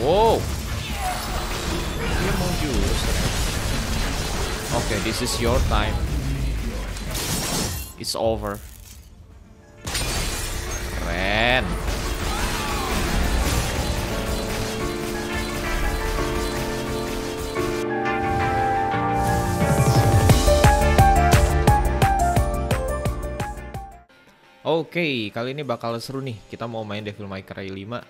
Wow, dia mau jurus ternyata. Oke, this is your time. It's over. Keren. Oke, kali ini bakal seru nih. Kita mau main Devil May Cry 5.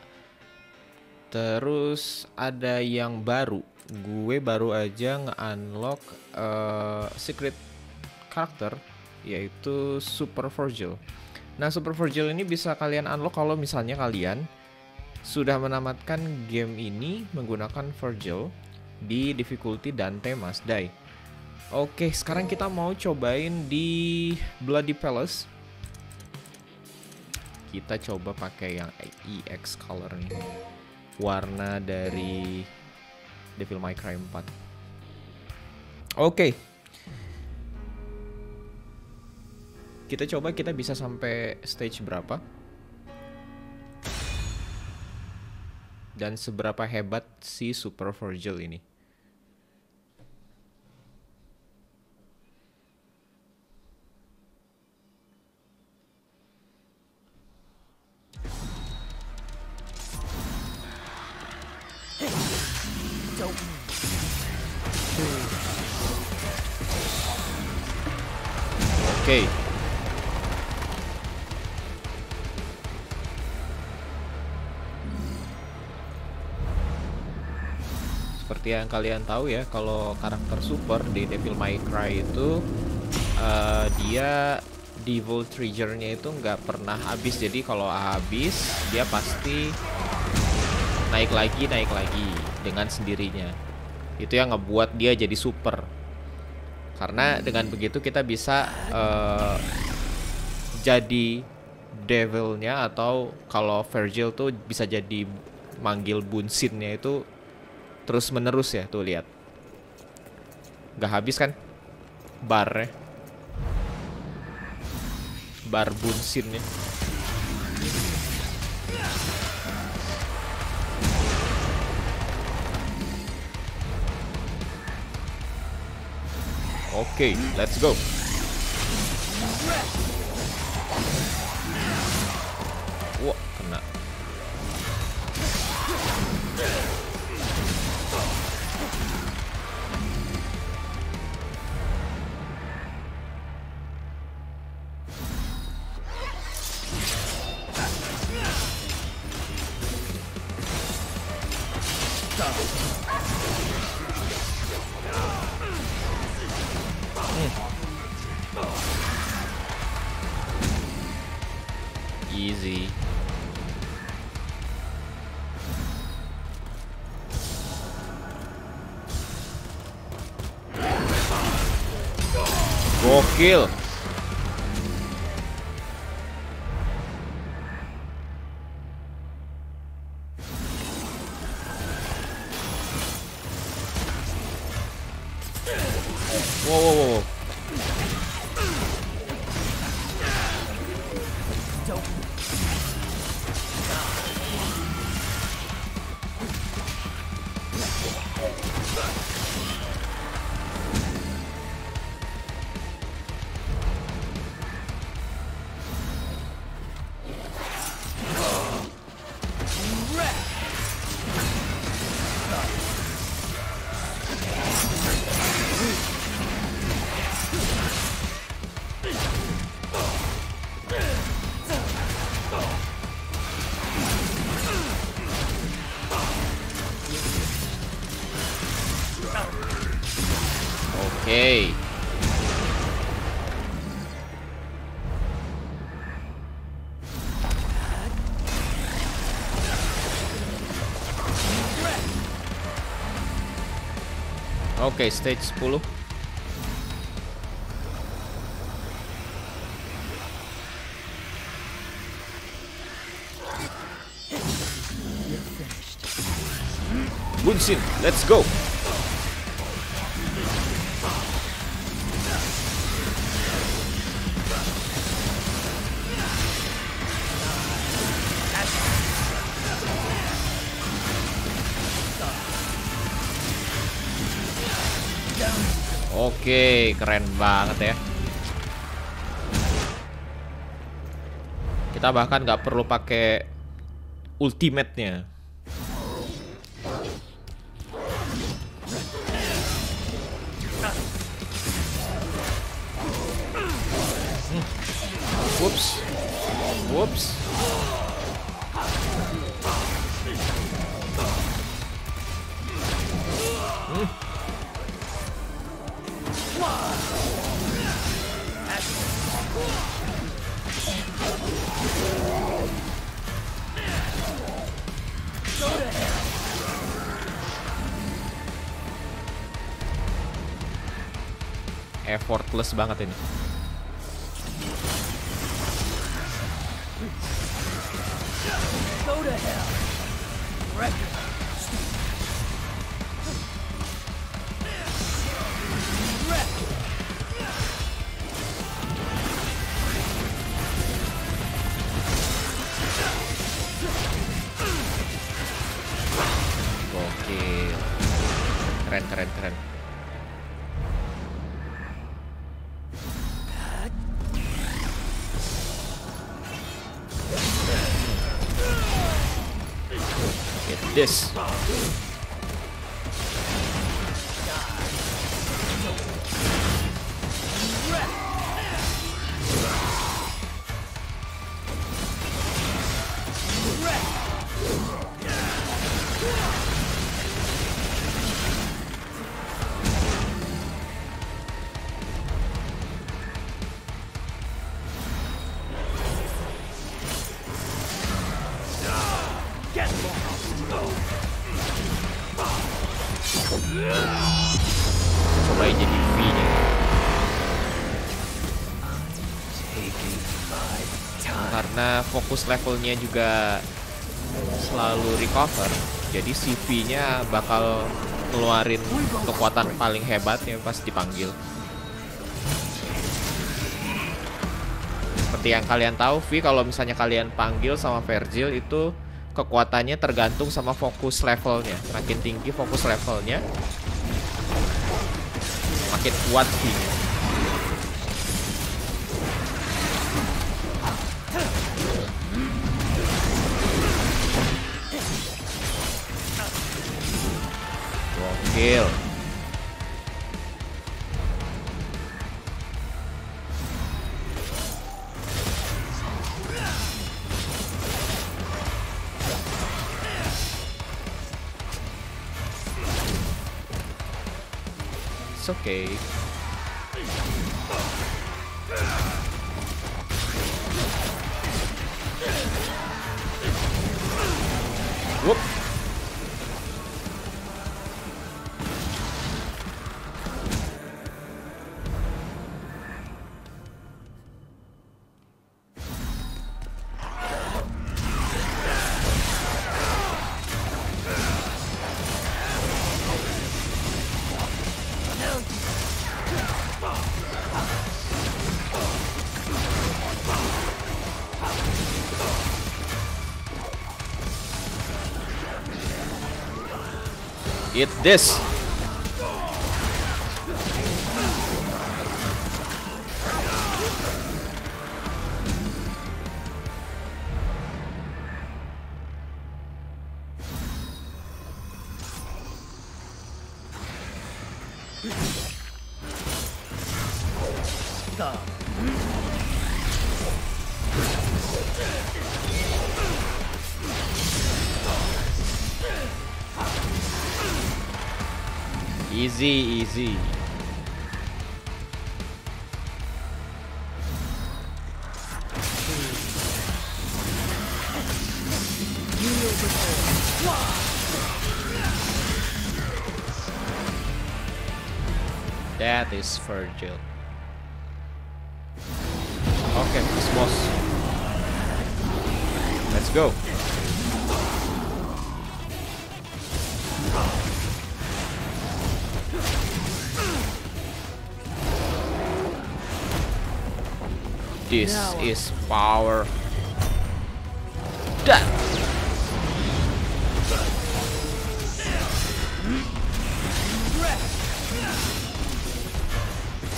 Terus ada yang baru. Gue baru aja nge-unlock secret karakter, yaitu Super Vergil. Nah, Super Vergil ini bisa kalian unlock kalau misalnya kalian sudah menamatkan game ini menggunakan Vergil di difficulty Dante Must Die. Oke, sekarang kita mau cobain di Bloody Palace. Kita coba pakai yang EX color nih, warna dari Devil May Cry 4. Oke, kita coba kita bisa sampai stage berapa dan seberapa hebat si Super Vergil ini. Oke. Seperti yang kalian tahu ya, kalau karakter super di Devil May Cry itu dia Devil Trigger-nya itu nggak pernah habis. Jadi kalau habis dia pasti naik lagi dengan sendirinya. Itu yang ngebuat dia jadi super. Karena dengan begitu kita bisa jadi devilnya, atau kalau Vergil tuh bisa jadi manggil bunsinnya itu terus menerus ya. Tuh lihat, nggak habis kan barnya, bar bunsinnya. Oke, let's go. Wah, kena. Easy. Gokil. Wow. Oke. Oke, stage 10. Bunsin, let's go. Oke, keren banget ya. Kita bahkan nggak perlu pakai ultimate-nya. Whoops. Whoops. Effortless banget ini. Go to hell. Gokil. Keren, keren, keren. Get this. Cobain jadi V-nya. Karena fokus levelnya juga selalu recover, jadi si V-nya bakal ngeluarin kekuatan paling hebatnya pas dipanggil. Seperti yang kalian tahu, V kalau misalnya kalian panggil sama Vergil itu kekuatannya tergantung sama fokus levelnya. Makin tinggi fokus levelnya, makin kuat V-nya. Gokil. It's okay. Whoop. Eat this. Easy, easy. That is Vergil. Okay, Smos. Let's go. This is power. That.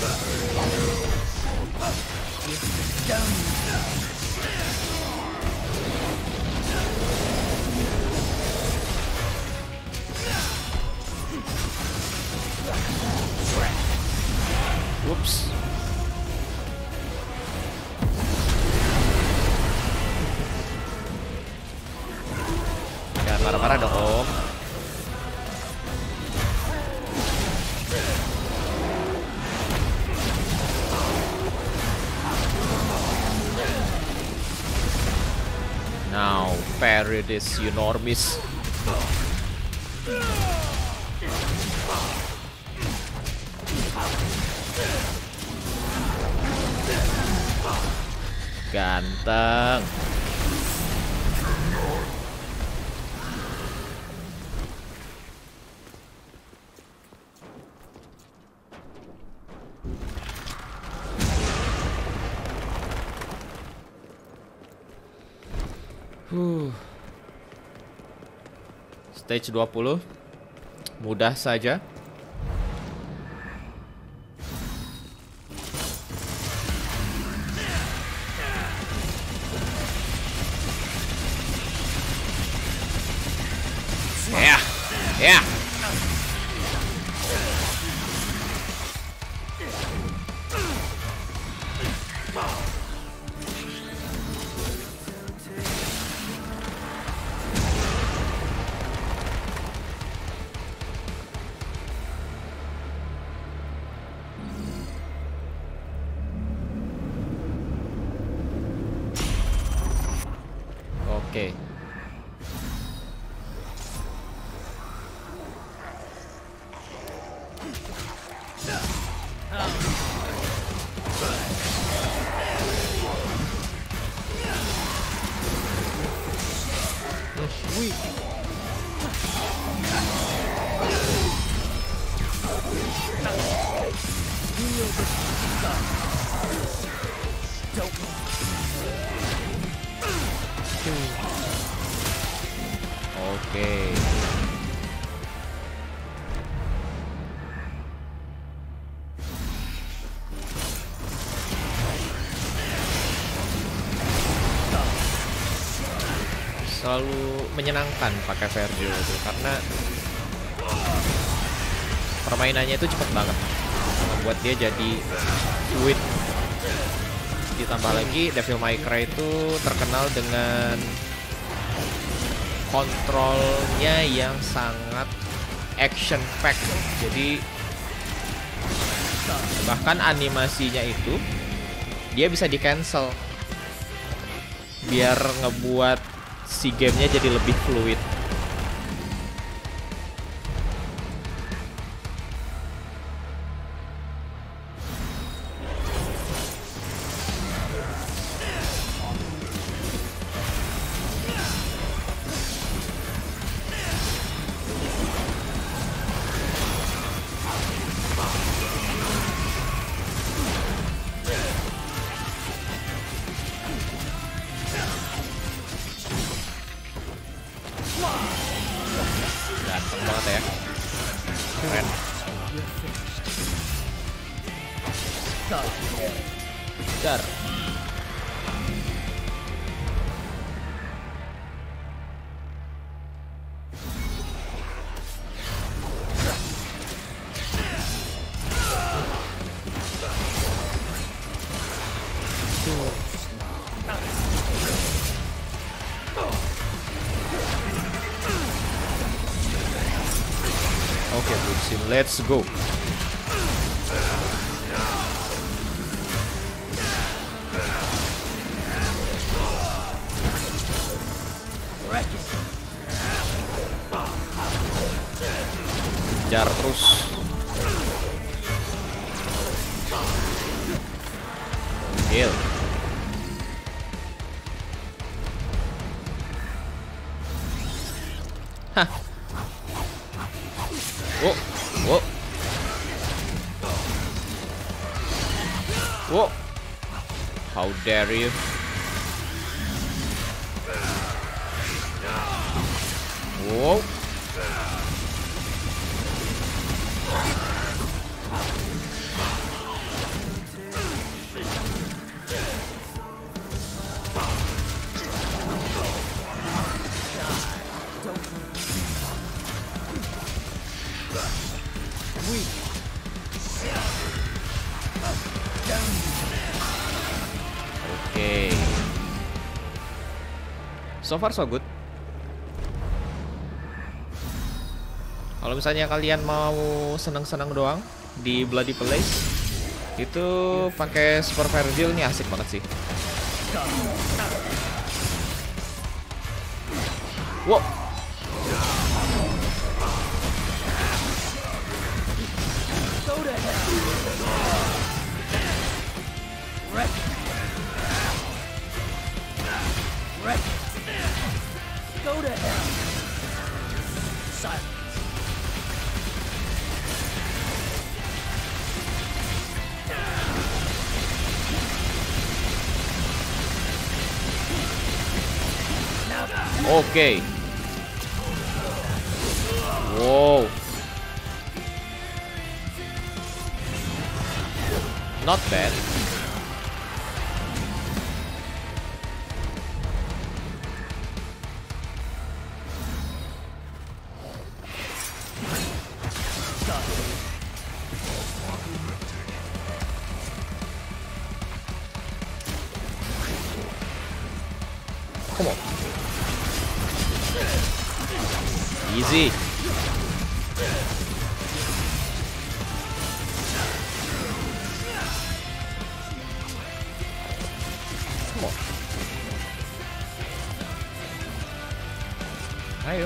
Whoops. Jangan marah-marah dong, Om. Now, parry this enormous. Ganteng. Stage 20. Mudah saja. Ya. Ya. Oke. Oke. Selalu menyenangkan pakai Vergil itu karena permainannya itu cepet banget, membuat dia jadi fluid. Ditambah lagi Devil May Cry itu terkenal dengan kontrolnya yang sangat action pack. Jadi bahkan animasinya itu dia bisa di cancel biar ngebuat si gamenya jadi lebih fluid. Ganteng banget ya. Keren. Dar. Oke, Buxin, let's go. Kejar terus. Heal. Hah. Whoa, whoa. Whoa. How dare you? Whoa. So far so good. Kalau misalnya kalian mau seneng-seneng doang di Bloody Place, itu pakai Super Vergil nih asik banget sih. Wow. Go to hell. Wreck. Wreck. Go to hell. Silence. Oke. Wow. Not bad. Come on. Easy. Come on. Ayo.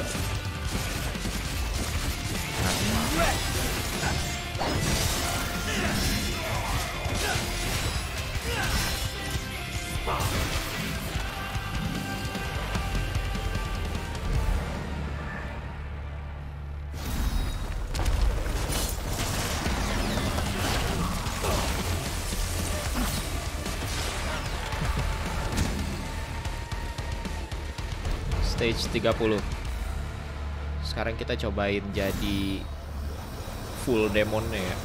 Stage 30. Sekarang kita cobain jadi full demonnya ya.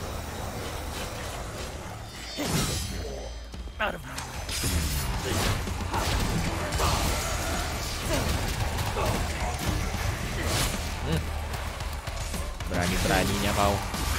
Out of Berani-beraninya kau.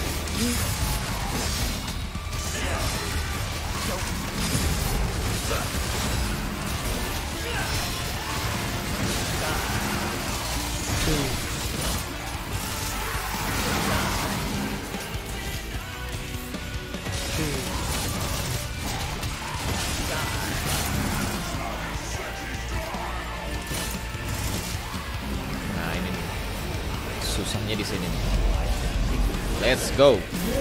Nah ini nih. Susahnya di sini nih. Let's go.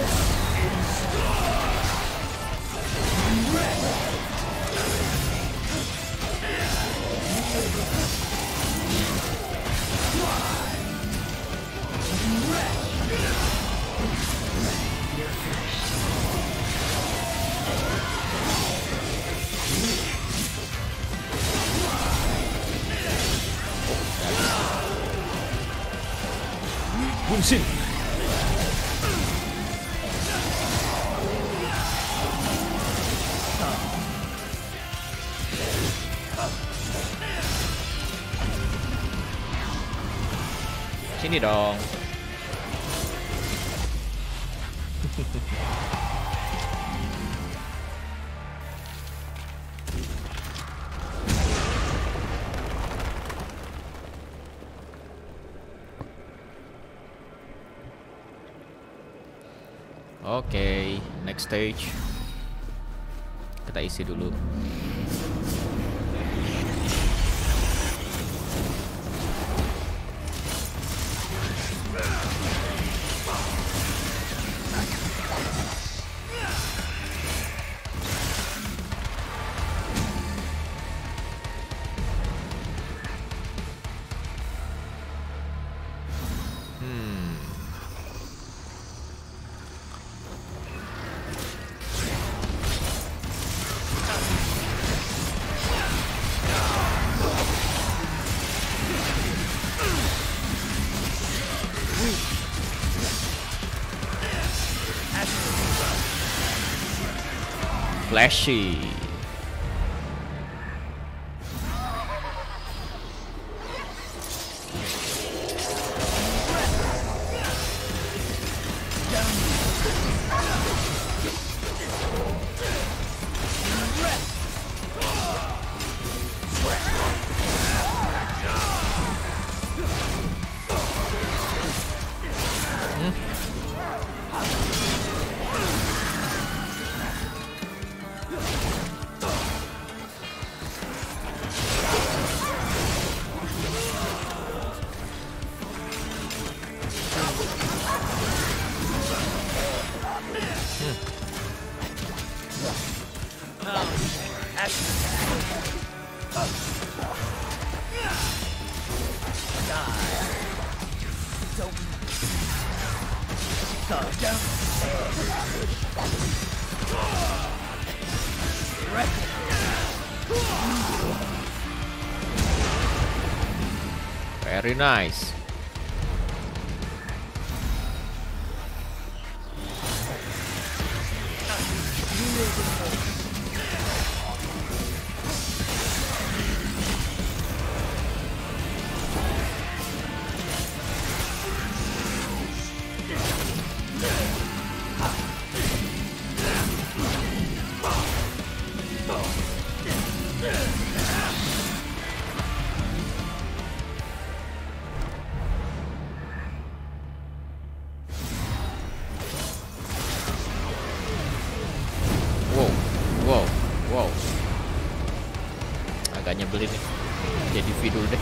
Bunsin. Sini dong. Oke, next stage. Kita isi dulu. Flashy. Don't go down. Very nice. Wow. Agak nyebelin nih. Jadi video deh.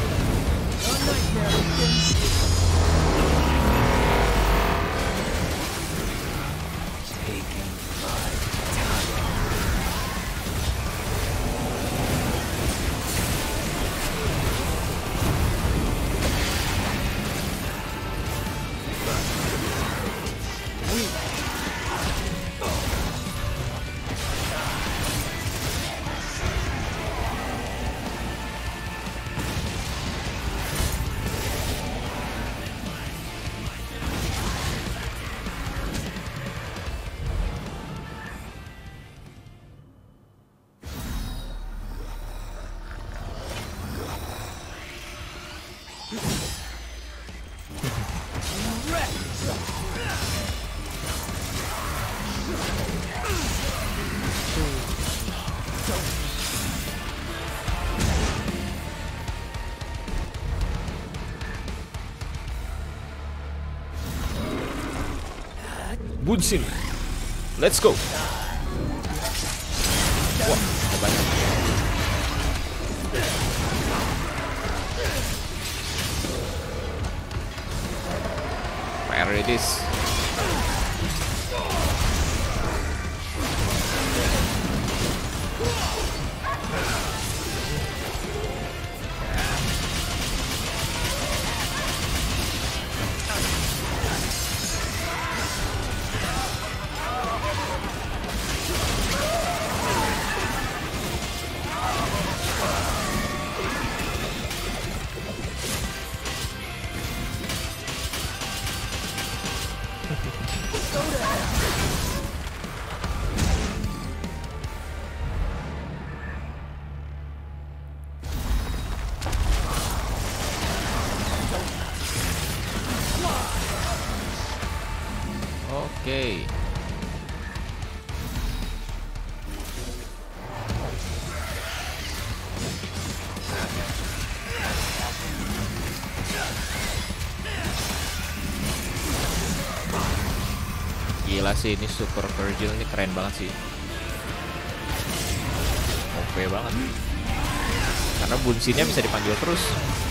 Bunsin, let's go. Wah, banyak. Fire it is. Oke. Gila sih, ini Super Vergil ini keren banget sih. OP banget. Karena bunsinnya bisa dipanggil terus.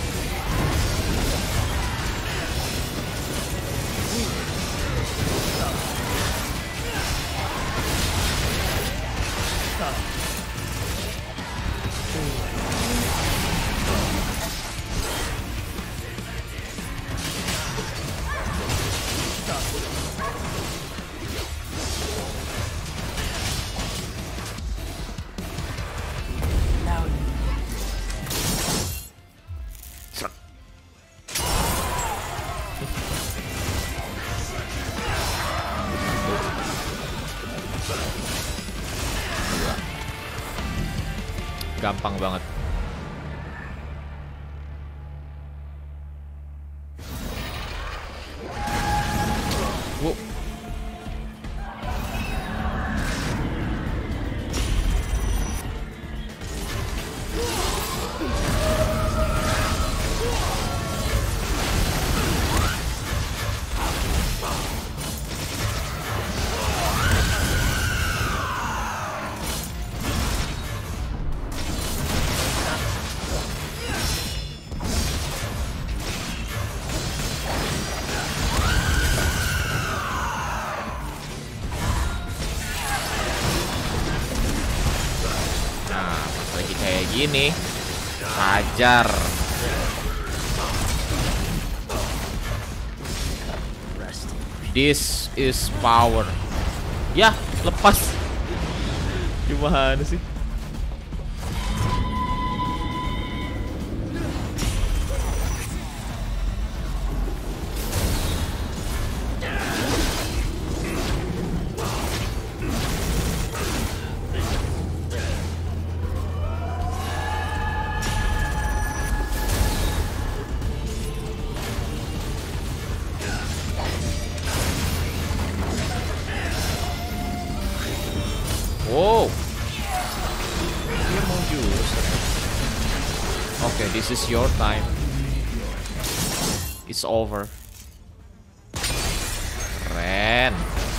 Gampang banget. Wow. Kayak gini, hajar. This is power. Ya, lepas. Gimana sih? Wow. Dia mau jurus ternyata. Oke, this is your time. It's over. Keren.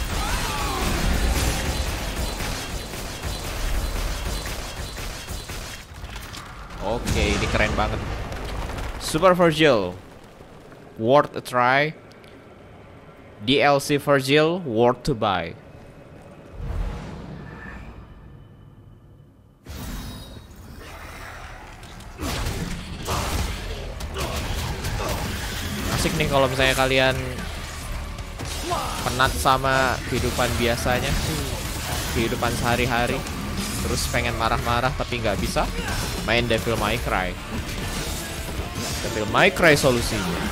Oke, ini keren banget. Super Vergil, worth a try. DLC Vergil, worth to buy. Asik nih kalau misalnya kalian penat sama kehidupan biasanya, kehidupan sehari-hari, terus pengen marah-marah tapi nggak bisa, main Devil May Cry. Devil May Cry solusinya.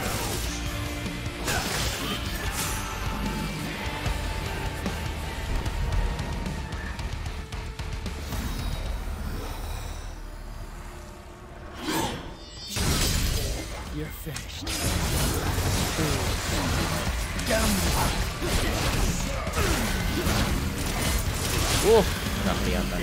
You're finished. Nggak kelihatan.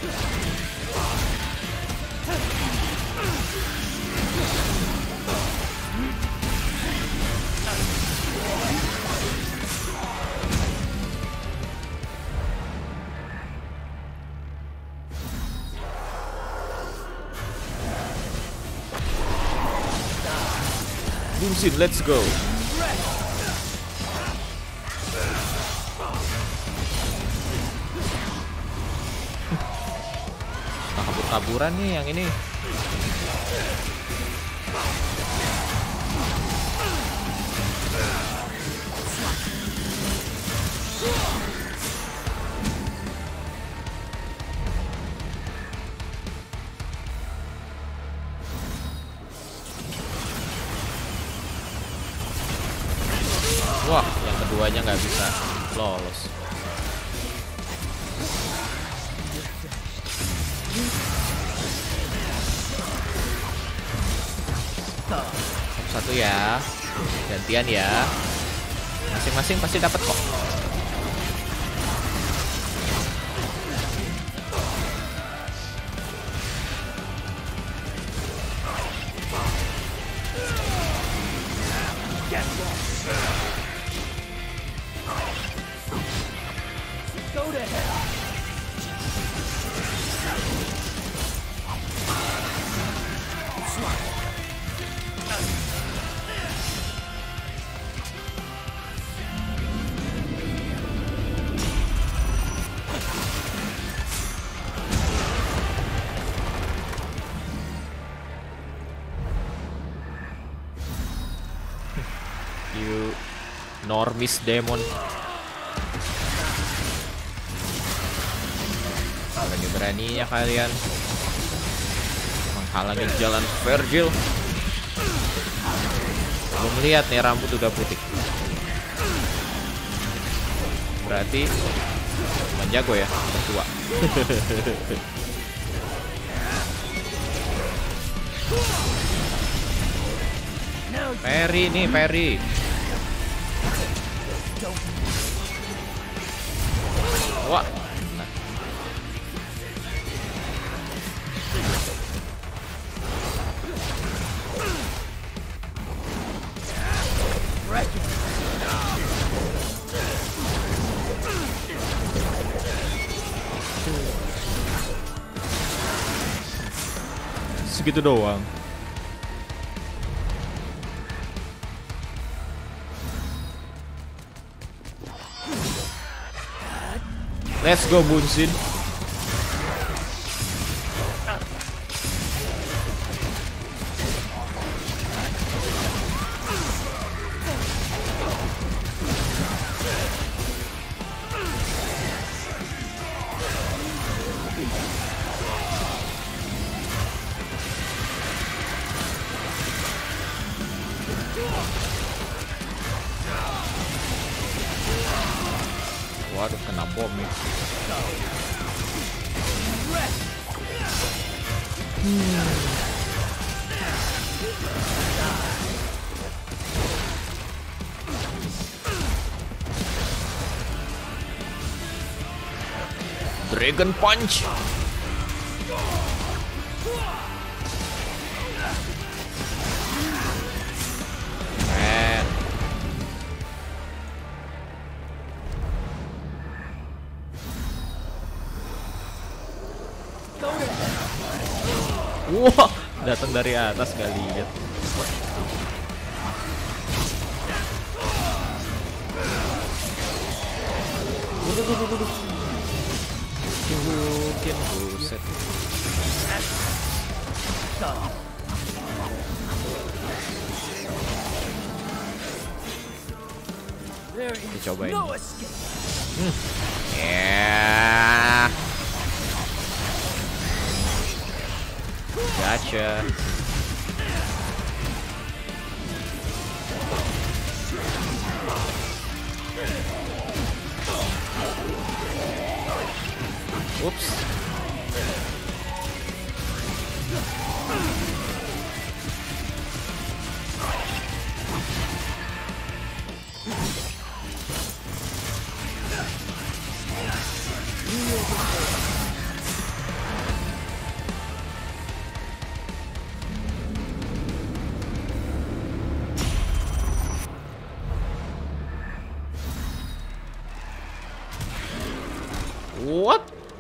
Bullshit, let's go. Kabur-kaburan nih yang ini. Wah, yang keduanya nggak bisa lolos. Satu ya, gantian ya. Masing-masing pasti dapat kok. Go to hell. You normis demon. Berani-beraninya kalian menghalangi jalan Vergil. Belum lihat nih rambut udah putih. Berarti teman jago ya, tua. Perry nih, Perry. Wah. Nah. Segitu doang. Let's go, Bunsin. Waduh, kena bom nih. Dragon Punch. Wah, datang dari atas, gak lihat. Mungkin buset. Kita cobain. Yeah. Gotcha. Whoops. What?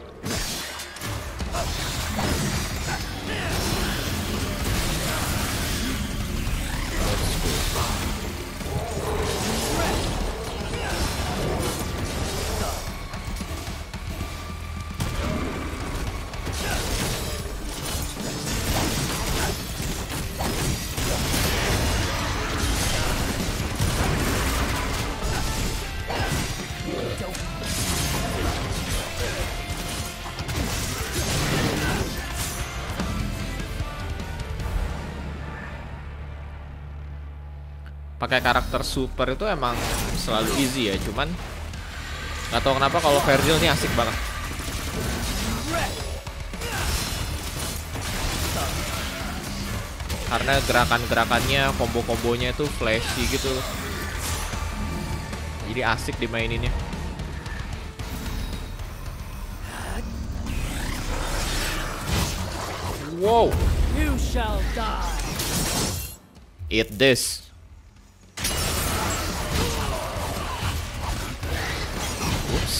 Pakai karakter super itu emang selalu easy ya, cuman nggak tahu kenapa kalau Vergil ini asik banget. Karena gerakan-gerakannya, combo-kombonya itu flashy gitu. Jadi asik dimaininnya. Wow. You shall die. Eat this. Whoops.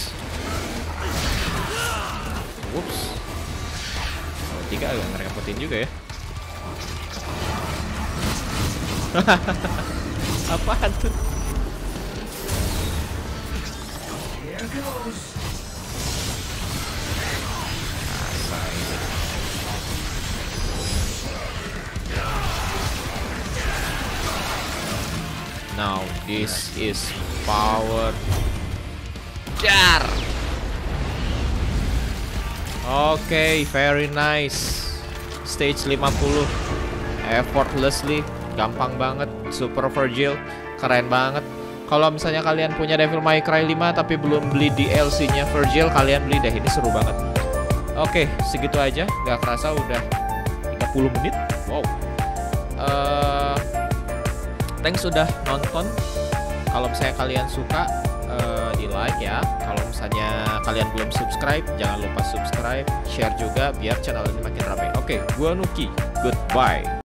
Whoops. Oh, 3 agak ngerepotin juga ya. Apaan tuh? Here goes. Now this is power. Jar. Oke, very nice. Stage 50. Effortlessly, gampang banget. Super Vergil, keren banget. Kalau misalnya kalian punya Devil May Cry 5 tapi belum beli DLC-nya Vergil, kalian beli deh, ini seru banget. Oke, segitu aja. Gak kerasa udah 30 menit. Wow. Thanks sudah nonton. Kalau misalnya kalian suka, di like ya. Kalau misalnya kalian belum subscribe, jangan lupa subscribe, share juga biar channel ini makin ramai. Oke, gua Nuki. Goodbye.